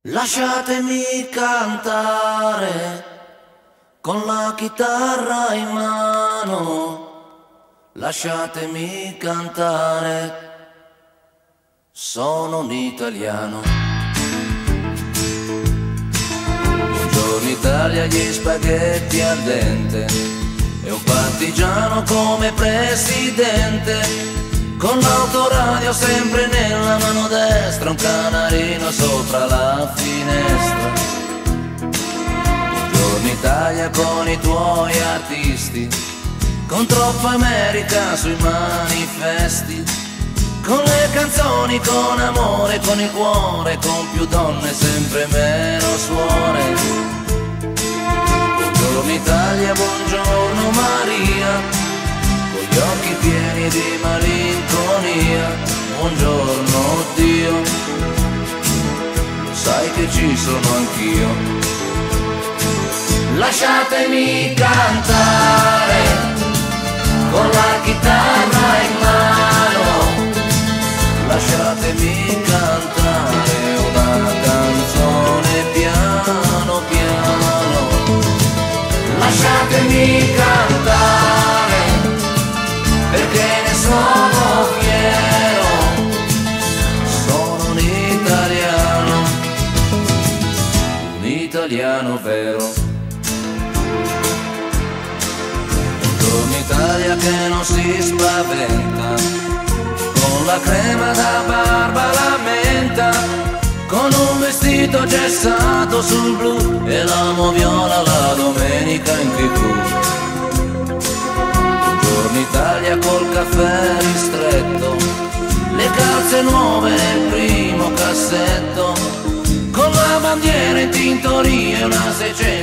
Lasciatemi cantare con la chitarra in mano, lasciatemi cantare, sono un italiano. Buongiorno Italia, gli spaghetti al dente e un partigiano come presidente, con l'autoradio sempre nella mano destra, un canarino sopra la finestra. Buongiorno Italia con i tuoi artisti, con troppa America sui manifesti, con le canzoni, con amore, con il cuore, con più donne, sempre meno suore. Buongiorno Italia, buongiorno Maria, con gli occhi pieni di malinconia. Buongiorno Dio, sai che ci sono anch'io. Lasciatemi cantare con la chitarra in mano, lasciatemi cantare una canzone piano piano. Lasciatemi cantare perché ne sono fiero, sono un italiano vero. Buongiorno Italia che non si spaventa, con la crema da barba la menta, con un vestito gessato sul blu e l'amo viola la domenica in TV. Buongiorno Italia col caffè ristretto, le calze nuove nel primo cassetto, con la bandiera in tintoria e una 600